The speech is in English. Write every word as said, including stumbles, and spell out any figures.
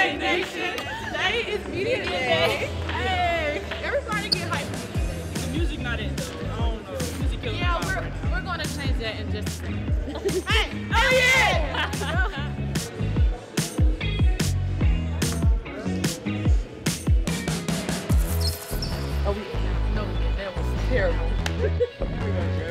Day Nation. Today is Media Day. Hey, everybody get hyped for Media Day. The music not in though. I don't know. The music kills yeah, we're we're gonna change that in just a second. Hey, oh yeah. Oh, we, no, that was terrible.